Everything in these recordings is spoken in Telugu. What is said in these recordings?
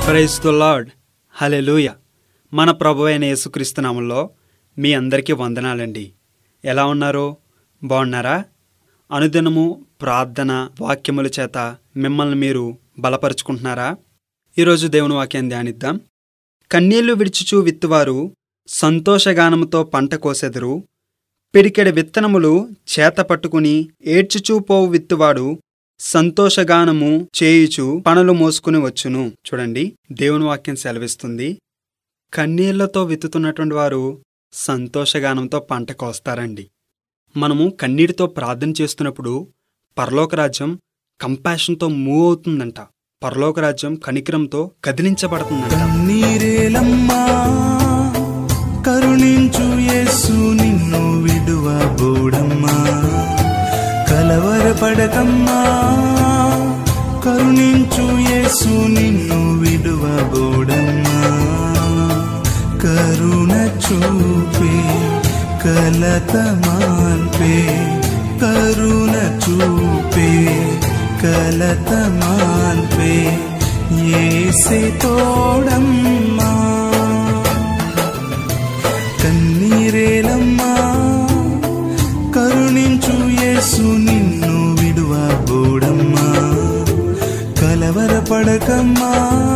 Praise the lord. హల్లెలూయా. మన ప్రభువైన యేసుక్రీస్తు నామములో మీ అందరికీ వందనాలండి. ఎలా ఉన్నారు? బాగున్నారా? అనుదినము ప్రార్థన వాక్యముల చేత మిమ్మల్ని మీరు బలపరుచుకుంటున్నారా? ఈరోజు దేవుని వాక్యాన్ని ధ్యానిద్దాం. కన్నీళ్లు విడిచుచూ విత్తువారు సంతోషగానముతో పంట కోసెదరు. పిడికెడు విత్తనములు చేత పట్టుకుని ఏడ్చుచూ పోవు విత్తువాడు సంతోషగానము చేయుచు పనులు మోసుకుని వచ్చును. చూడండి, దేవుని వాక్యం సెలవిస్తుంది, కన్నీళ్లతో విత్తుతున్నటువంటి వారు సంతోషగానంతో పంట కోస్తారండి. మనము కన్నీటితో ప్రార్థన చేస్తున్నప్పుడు పరలోక రాజ్యం కంపాషన్తో మూవ్ అవుతుందంట. పరలోక రాజ్యం కనికరంతో కదిలించబడుతుందంట. కన్నీరేలమ్మా కరుణించు యేసు నిన్ను విడువబోడమ్మా, కలవరపడకమ్మా కరుణించు యేసు నిన్ను విడువబోడమ్మా. కరుణ చూపే కలత మాన్పే, కరుణ చూపే కలత మాన్పే యేసే తోడమ్మా. కన్నీరేలమ్మా కరుణించు యేసు నిన్ను విడువబోడమ్మా, కలవరపడకమ్మా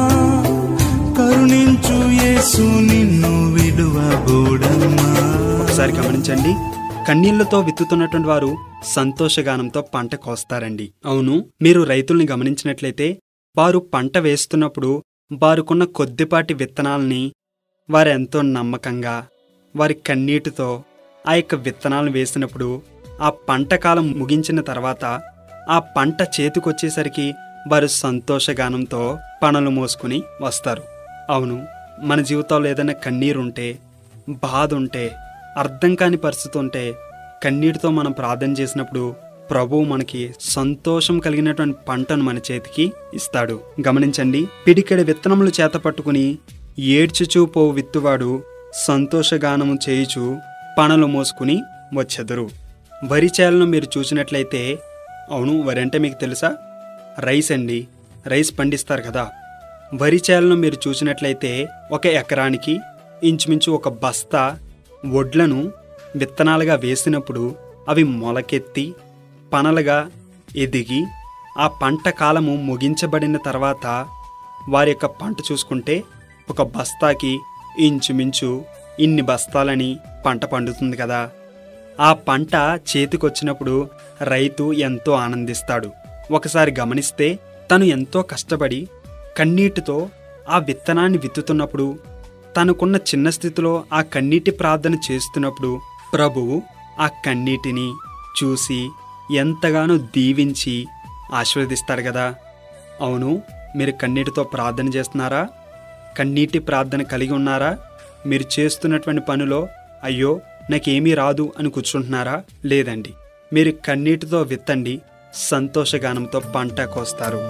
కరుణించు యేసు నిన్ను విడువబోడమ్మా. ఒకసారి గమనించండి, కన్నీళ్లతో విత్తుతున్నటువంటి వారు సంతోషగానంతో పంట కోస్తారండి. అవును, మీరు రైతుల్ని గమనించినట్లయితే వారు పంట వేస్తున్నప్పుడు వారికున్న కొద్దిపాటి విత్తనాలని వారెంతో నమ్మకంగా వారి కన్నీటితో ఆ యొక్క విత్తనాలను వేసినప్పుడు ఆ పంట కాలం ముగించిన తర్వాత ఆ పంట చేతికొచ్చేసరికి వారు సంతోషగానంతో పనులు మోసుకుని వస్తారు. అవును, మన జీవితాల్లో ఏదైనా కన్నీరుంటే, బాధ ఉంటే, అర్థం కాని పరిస్థితి ఉంటే కన్నీటితో మనం ప్రార్థన చేసినప్పుడు ప్రభువు మనకి సంతోషం కలిగినటువంటి పంటను మన చేతికి ఇస్తాడు. గమనించండి, పిడికెడు విత్తనములు చేత పట్టుకుని ఏడ్చుచూ పోవు విత్తువాడు సంతోషగానము చేయుచు పనులు మోసుకుని వచ్చెదరు. వరి చేలను మీరు చూసినట్లయితే, అవును, వరి అంటే మీకు తెలుసా? రైస్ అండి. రైస్ పండిస్తారు కదా. వరి చేలను మీరు చూసినట్లయితే ఒక ఎకరానికి ఇంచుమించు ఒక బస్తా వడ్లను విత్తనాలుగా వేసినప్పుడు అవి మొలకెత్తి పనలుగా ఎదిగి ఆ పంట కాలము ముగించబడిన తర్వాత వారి యొక్క పంట చూసుకుంటే ఒక బస్తాకి ఇంచుమించు ఇన్ని బస్తాలని పంట పండుతుంది కదా. ఆ పంట చేతికొచ్చినప్పుడు రైతు ఎంతో ఆనందిస్తాడు. ఒకసారి గమనిస్తే తను ఎంతో కష్టపడి కన్నీటితో ఆ విత్తనాన్ని విత్తుతున్నప్పుడు, తనకున్న చిన్న స్థితిలో ఆ కన్నీటి ప్రార్థన చేస్తున్నప్పుడు ప్రభువు ఆ కన్నీటిని చూసి ఎంతగానో దీవించి ఆశీర్వదిస్తాడు కదా. అవును, మీరు కన్నీటితో ప్రార్థన చేస్తున్నారా? కన్నీటి ప్రార్థన కలిగి ఉన్నారా? మీరు చేస్తున్నటువంటి పనిలో అయ్యో నాకేమీ రాదు అని కూర్చుంటున్నారా? లేదండి, మీరు కన్నీటితో విత్తండి, సంతోషగానంతో పంట కోస్తారు.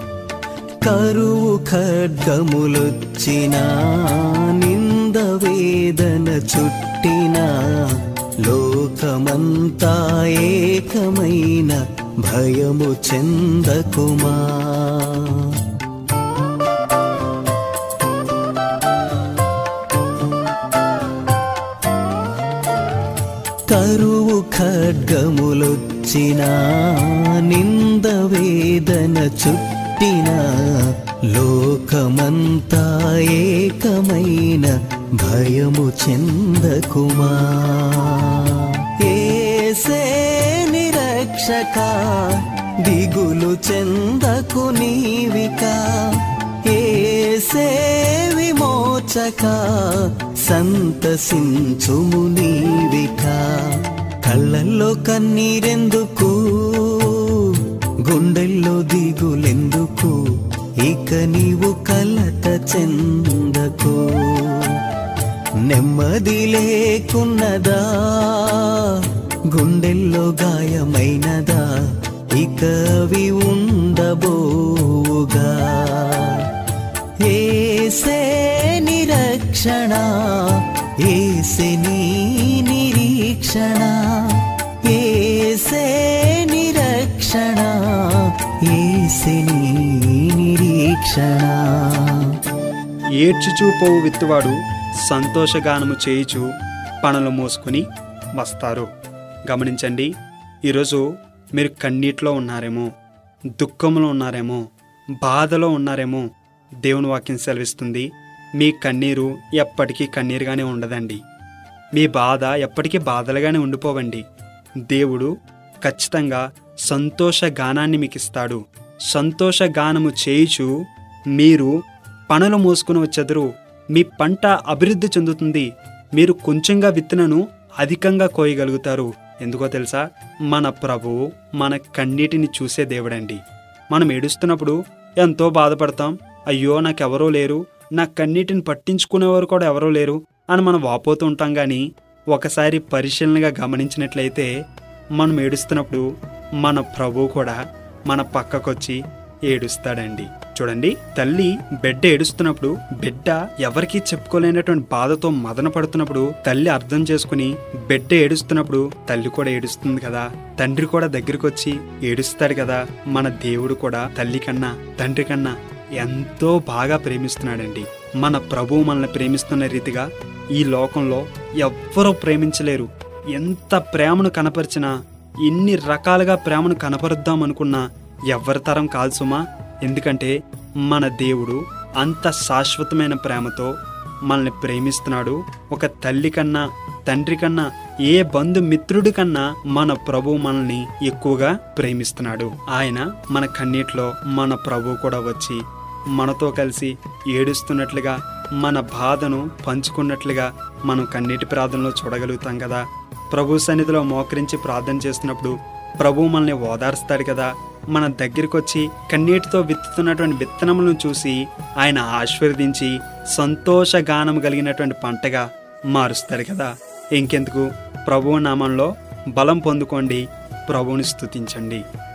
కరువు ఖడ్గములొచ్చినా, నింద వేదన చుట్టినా, లోకమంతా ఏకమైన భయము చెందకుమా. కరువు ఖడ్గములొచ్చినా, నింద వేదన చుట్టినా, లోకమంతా ఏకమైన భయము చెందకుమా. యేసే నిరక్షక, దిగులు చెందకు నీవిక. యేసే విమోచక, సంతసించుము నీవిక. కళ్ళల్లో కన్నీరెందుకు, గుండెల్లో దిగులెందుకు, ఇక నీవు కలత చెందకు. నెమ్మది లేకున్నదా, గుండెల్లో గాయమైనదా, ఇక అవి ఉండబోవుగా. యేసే నిరక్షణ, యేసే నీ నిరీక్షణ, యేసే నిరక్షణ, యేసే నీ నిరీక్షణ. ఏడ్చుచూ పోవు విత్తువాడు సంతోషగానము చేయుచు పనులు మోసుకుని వస్తారు. గమనించండి, ఈరోజు మీరు కన్నీటిలో ఉన్నారేమో, దుఃఖంలో ఉన్నారేమో, బాధలో ఉన్నారేమో. దేవుని వాక్యం సెలవిస్తుంది, మీ కన్నీరు ఎప్పటికీ కన్నీరుగానే ఉండదండి. మీ బాధ ఎప్పటికీ బాధలుగానే ఉండిపోవండి. దేవుడు ఖచ్చితంగా సంతోష గానాన్ని మీకు ఇస్తాడు. సంతోష గానము చేయుచు మీరు పనులు మోసుకుని వచ్చెదరు. మీ పంట అభివృద్ధి చెందుతుంది. మీరు కొంచెంగా విత్తనను అధికంగా కోయగలుగుతారు. ఎందుకో తెలుసా? మన ప్రభువు మన కన్నీటిని చూసే దేవుడండి. మనం ఏడుస్తున్నప్పుడు ఎంతో బాధపడతాం. అయ్యో నాకెవరూ లేరు, నా కన్నీటిని పట్టించుకునేవారు కూడా ఎవరూ లేరు అని మనం వాపోతూ ఉంటాం. కానీ ఒకసారి పరిశీలనగా గమనించినట్లయితే మనం ఏడుస్తున్నప్పుడు మన ప్రభువు కూడా మన పక్కకొచ్చి ఏడుస్తాడండి. చూడండి, తల్లి బిడ్డ ఏడుస్తున్నప్పుడు, బిడ్డ ఎవరికీ చెప్పుకోలేనటువంటి బాధతో మదన పడుతున్నప్పుడు తల్లి అర్థం చేసుకుని బిడ్డ ఏడుస్తున్నప్పుడు తల్లి కూడా ఏడుస్తుంది కదా, తండ్రి కూడా దగ్గరికి వచ్చి ఏడుస్తాడు కదా. మన దేవుడు కూడా తల్లి కన్నా తండ్రి కన్నా ఎంతో బాగా ప్రేమిస్తున్నాడండి. మన ప్రభువు మనల్ని ప్రేమిస్తున్న రీతిగా ఈ లోకంలో ఎవ్వరూ ప్రేమించలేరు. ఎంత ప్రేమను కనపరిచినా, ఎన్ని రకాలుగా ప్రేమను కనపరుద్దామనుకున్నా ఎవరి తరం కాదు సుమా. ఎందుకంటే మన దేవుడు అంత శాశ్వతమైన ప్రేమతో మనల్ని ప్రేమిస్తున్నాడు. ఒక తల్లి కన్నా తండ్రి కన్నా ఏ బంధుమిత్రుడి కన్నా మన ప్రభువు మనల్ని ఎక్కువగా ప్రేమిస్తున్నాడు. ఆయన మన కన్నీటిలో మన ప్రభువు కూడా వచ్చి మనతో కలిసి ఏడుస్తున్నట్లుగా, మన బాధను పంచుకున్నట్లుగా మనం కన్నీటి ప్రార్థనలో చూడగలుగుతాం కదా. ప్రభు సన్నిధిలో మోకరించి ప్రార్థన చేస్తున్నప్పుడు ప్రభువు మనల్ని ఓదార్స్తాడు కదా. మన దగ్గరికి వచ్చి కన్నీటితో విత్తుతున్నటువంటి విత్తనములను చూసి ఆయన ఆశీర్వదించి సంతోష గానం కలిగినటువంటి పంటగా మారుస్తాడు కదా. ఇంకెందుకు, ప్రభువు నామంలో బలం పొందుకోండి, ప్రభువుని స్తుతించండి.